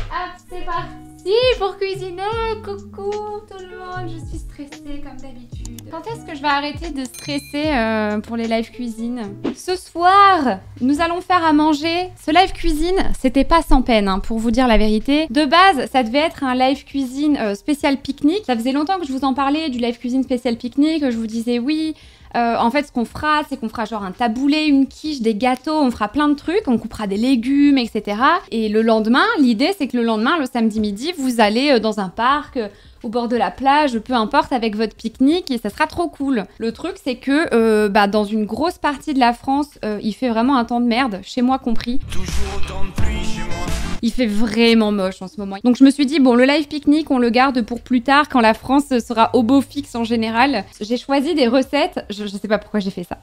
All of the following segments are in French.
Hop, c'est parti pour cuisiner. Coucou tout le monde, je suis stressée comme d'habitude. Quand est-ce que je vais arrêter de stresser pour les live cuisine? Ce soir, nous allons faire à manger. Ce live cuisine, c'était pas sans peine, hein, pour vous dire la vérité. De base, ça devait être un live cuisine spécial pique-nique. Ça faisait longtemps que je vous en parlais du live cuisine spécial pique-nique. Je vous disais oui. En fait, ce qu'on fera, c'est qu'on fera genre un taboulé, une quiche, des gâteaux, on fera plein de trucs, on coupera des légumes, etc. Et le lendemain, l'idée, c'est que le lendemain, le samedi midi, vous allez dans un parc, au bord de la plage, peu importe, avec votre pique-nique, et ça sera trop cool. Le truc, c'est que dans une grosse partie de la France, il fait vraiment un temps de merde, chez moi compris. Toujours autant de pluie chez moi. Il fait vraiment moche en ce moment. Donc je me suis dit, bon, le live pique-nique, on le garde pour plus tard, quand la France sera au beau fixe en général. J'ai choisi des recettes, je sais pas pourquoi j'ai fait ça.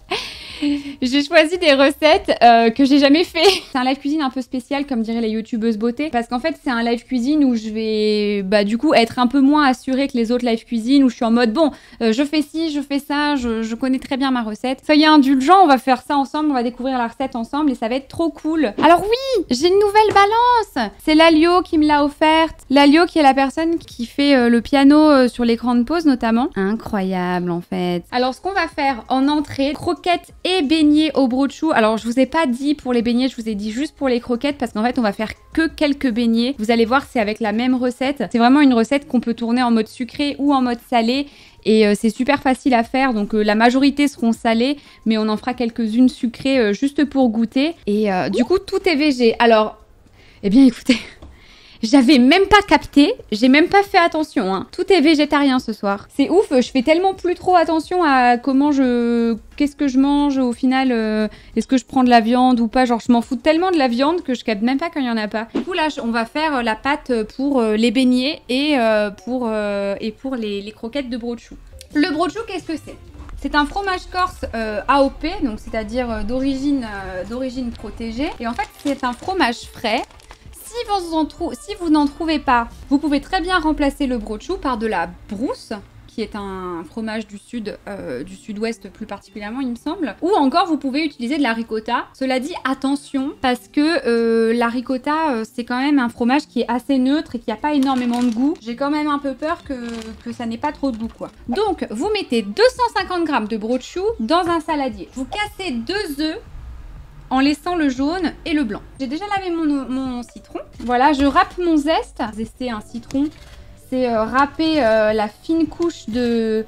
J'ai choisi des recettes que j'ai jamais fait. C'est un live cuisine un peu spécial, comme diraient les youtubeuses beauté, parce qu'en fait, c'est un live cuisine où je vais, du coup, être un peu moins assurée que les autres live cuisine, où je suis en mode, bon, je fais ci, je fais ça, je connais très bien ma recette. Soyez indulgents, on va faire ça ensemble, on va découvrir la recette ensemble, et ça va être trop cool. Alors oui, j'ai une nouvelle balance. C'est Lalio qui me l'a offerte. Lalio qui est la personne qui fait le piano sur l'écran de pause notamment. Incroyable en fait. Alors ce qu'on va faire en entrée, croquettes et beignets au brochou. Alors je vous ai pas dit pour les beignets, je vous ai dit juste pour les croquettes parce qu'en fait on va faire que quelques beignets. Vous allez voir, c'est avec la même recette. C'est vraiment une recette qu'on peut tourner en mode sucré ou en mode salé. Et c'est super facile à faire, donc la majorité seront salées, mais on en fera quelques-unes sucrées juste pour goûter. Et du coup, tout est végé. Alors, eh bien écoutez, j'avais même pas capté, j'ai même pas fait attention, hein. Tout est végétarien ce soir. C'est ouf, je fais tellement plus trop attention à qu'est-ce que je mange au final, est-ce que je prends de la viande ou pas, genre je m'en fous tellement de la viande que je capte même pas quand il y en a pas. Du coup là, on va faire la pâte pour les beignets et pour les croquettes de brochou. Le brochou, qu'est-ce que c'est? C'est un fromage corse AOP, donc c'est-à-dire d'origine protégée. Et en fait, c'est un fromage frais. Si vous n'en trouvez pas, vous pouvez très bien remplacer le brochou par de la brousse, qui est un fromage du sud-ouest plus particulièrement, il me semble. Ou encore, vous pouvez utiliser de la ricotta. Cela dit, attention, parce que la ricotta, c'est quand même un fromage qui est assez neutre et qui n'a pas énormément de goût. J'ai quand même un peu peur que ça n'ait pas trop de goût, quoi. Donc, vous mettez 250 g de brochou dans un saladier. Vous cassez 2 œufs en laissant le jaune et le blanc. J'ai déjà lavé mon citron. Voilà, je râpe mon zeste. Zester un citron, c'est râper la fine couche de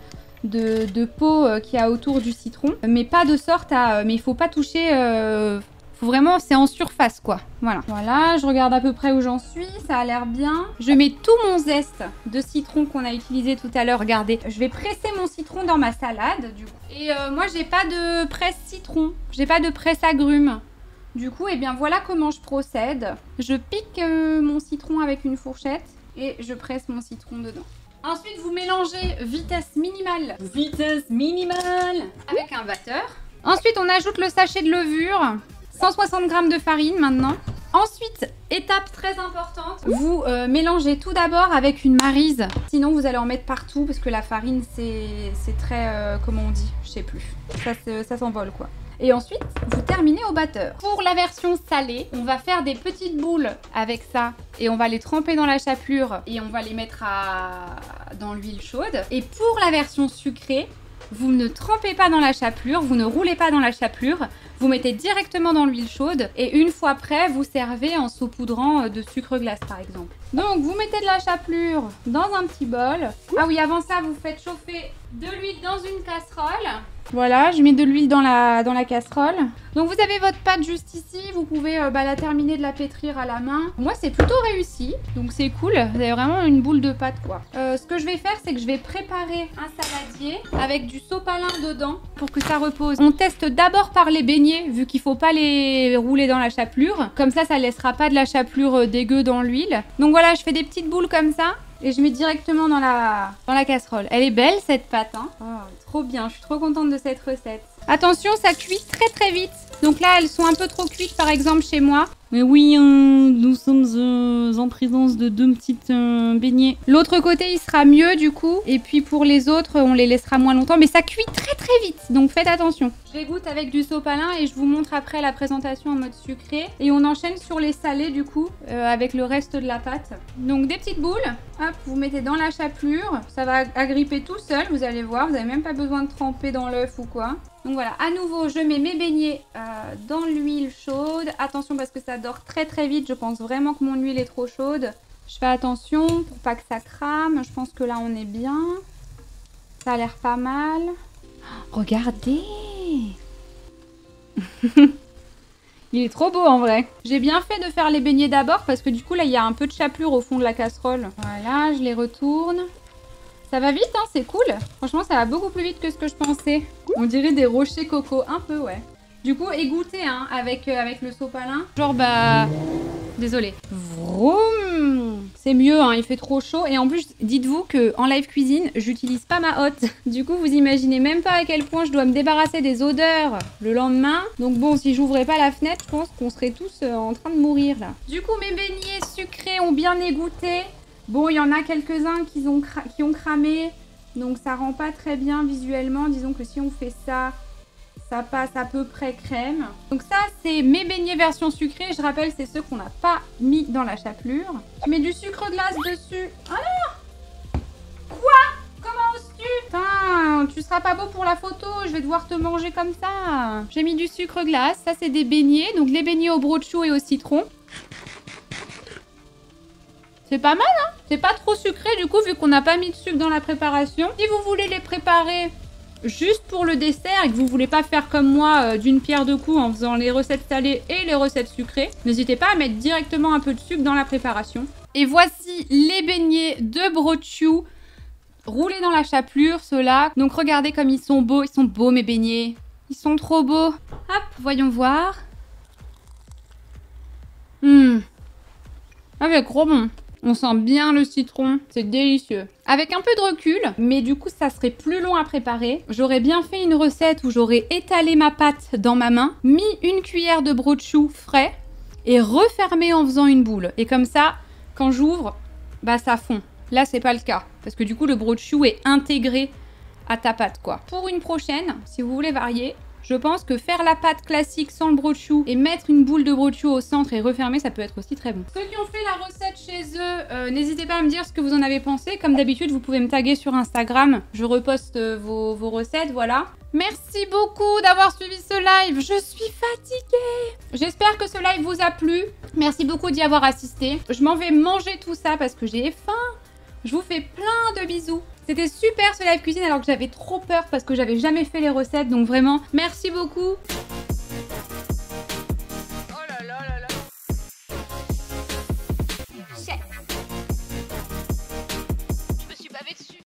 peau qu'il y a autour du citron. Mais pas de sorte à... mais il faut pas toucher... faut vraiment... c'est en surface, quoi. Voilà. Voilà, je regarde à peu près où j'en suis. Ça a l'air bien. Je mets tout mon zeste de citron qu'on a utilisé tout à l'heure. Regardez, je vais presser mon citron dans ma salade, du coup. Et moi, j'ai pas de presse citron. J'ai pas de presse agrumes. Du coup, eh bien, voilà comment je procède. Je pique mon citron avec une fourchette et je presse mon citron dedans. Ensuite, vous mélangez vitesse minimale. Vitesse minimale. Avec un batteur. Ensuite, on ajoute le sachet de levure. 160 g de farine maintenant. Ensuite, étape très importante, vous mélangez tout d'abord avec une maryse. Sinon, vous allez en mettre partout parce que la farine, c'est très... comment on dit? Je sais plus. Ça s'envole, quoi. Et ensuite, vous terminez au batteur. Pour la version salée, on va faire des petites boules avec ça. Et on va les tremper dans la chapelure et on va les mettre dans l'huile chaude. Et pour la version sucrée, vous ne trempez pas dans la chapelure, vous ne roulez pas dans la chapelure. Vous mettez directement dans l'huile chaude et une fois prêt, vous servez en saupoudrant de sucre glace par exemple. Donc vous mettez de la chapelure dans un petit bol. Ah oui, avant ça, vous faites chauffer de l'huile dans une casserole. Voilà, je mets de l'huile dans la casserole. Donc vous avez votre pâte juste ici, vous pouvez la terminer de la pétrir à la main. Moi c'est plutôt réussi, donc c'est cool, vous avez vraiment une boule de pâte quoi. Ce que je vais faire, c'est que je vais préparer un saladier avec du sopalin dedans pour que ça repose. On teste d'abord par les beignets, vu qu'il faut pas les rouler dans la chapelure. Comme ça laissera pas de la chapelure dégueu dans l'huile. Donc voilà, je fais des petites boules comme ça. Et je mets directement dans la casserole. Elle est belle cette pâte, hein. Oh, trop bien, je suis trop contente de cette recette. Attention, ça cuit très très vite. Donc là, elles sont un peu trop cuites, par exemple, chez moi. Mais oui, nous sommes en présence de 2 petites beignets. L'autre côté, il sera mieux, du coup. Et puis pour les autres, on les laissera moins longtemps. Mais ça cuit très très vite, donc faites attention. Je les goûte avec du sopalin et je vous montre après la présentation en mode sucré. Et on enchaîne sur les salés, du coup, avec le reste de la pâte. Donc des petites boules, hop, vous mettez dans la chapelure. Ça va agripper tout seul, vous allez voir. Vous n'avez même pas besoin de tremper dans l'œuf ou quoi. Donc voilà, à nouveau, je mets mes beignets dans l'huile chaude. Attention parce que ça dort très très vite. Je pense vraiment que mon huile est trop chaude. Je fais attention pour pas que ça crame. Je pense que là, on est bien. Ça a l'air pas mal. Regardez. Il est trop beau en vrai. J'ai bien fait de faire les beignets d'abord parce que du coup, là, il y a un peu de chapelure au fond de la casserole. Voilà, je les retourne. Ça va vite, hein, c'est cool. Franchement, ça va beaucoup plus vite que ce que je pensais. On dirait des rochers coco, un peu, ouais. Du coup, égoutter hein, avec le sopalin. Genre, bah... Désolée. Vroom. C'est mieux, hein, il fait trop chaud. Et en plus, dites-vous qu'en live cuisine, j'utilise pas ma hotte. Du coup, vous imaginez même pas à quel point je dois me débarrasser des odeurs le lendemain. Donc bon, si j'ouvrais pas la fenêtre, je pense qu'on serait tous en train de mourir, là. Du coup, mes beignets sucrés ont bien égoutté. Bon, il y en a quelques-uns qui ont cramé, donc ça rend pas très bien visuellement. Disons que si on fait ça, ça passe à peu près crème. Donc ça, c'est mes beignets version sucrée. Je rappelle, c'est ceux qu'on n'a pas mis dans la chapelure. Tu mets du sucre glace dessus. Ah non! Quoi? Comment oses-tu? Putain, tu seras pas beau pour la photo, je vais devoir te manger comme ça. J'ai mis du sucre glace, ça c'est des beignets. Donc les beignets au brochou et au citron. C'est pas mal, hein? C'est pas trop sucré, du coup, vu qu'on n'a pas mis de sucre dans la préparation. Si vous voulez les préparer juste pour le dessert et que vous voulez pas faire comme moi d'une pierre deux coups en faisant les recettes salées et les recettes sucrées, n'hésitez pas à mettre directement un peu de sucre dans la préparation. Et voici les beignets de brochou roulés dans la chapelure, ceux-là. Donc regardez comme ils sont beaux mes beignets. Ils sont trop beaux. Hop, voyons voir. Avec gros bon. On sent bien le citron, c'est délicieux. Avec un peu de recul, mais du coup ça serait plus long à préparer, j'aurais bien fait une recette où j'aurais étalé ma pâte dans ma main, mis une cuillère de brochou frais et refermé en faisant une boule. Et comme ça, quand j'ouvre, bah ça fond. Là c'est pas le cas, parce que du coup le brochou est intégré à ta pâte quoi. Pour une prochaine, si vous voulez varier, je pense que faire la pâte classique sans le brochou et mettre une boule de brochou au centre et refermer, ça peut être aussi très bon. Ceux qui ont fait la recette chez eux, n'hésitez pas à me dire ce que vous en avez pensé. Comme d'habitude, vous pouvez me taguer sur Instagram. Je reposte vos recettes, voilà. Merci beaucoup d'avoir suivi ce live. Je suis fatiguée. J'espère que ce live vous a plu. Merci beaucoup d'y avoir assisté. Je m'en vais manger tout ça parce que j'ai faim. Je vous fais plein de bisous. C'était super ce live cuisine alors que j'avais trop peur parce que j'avais jamais fait les recettes. Donc vraiment, merci beaucoup.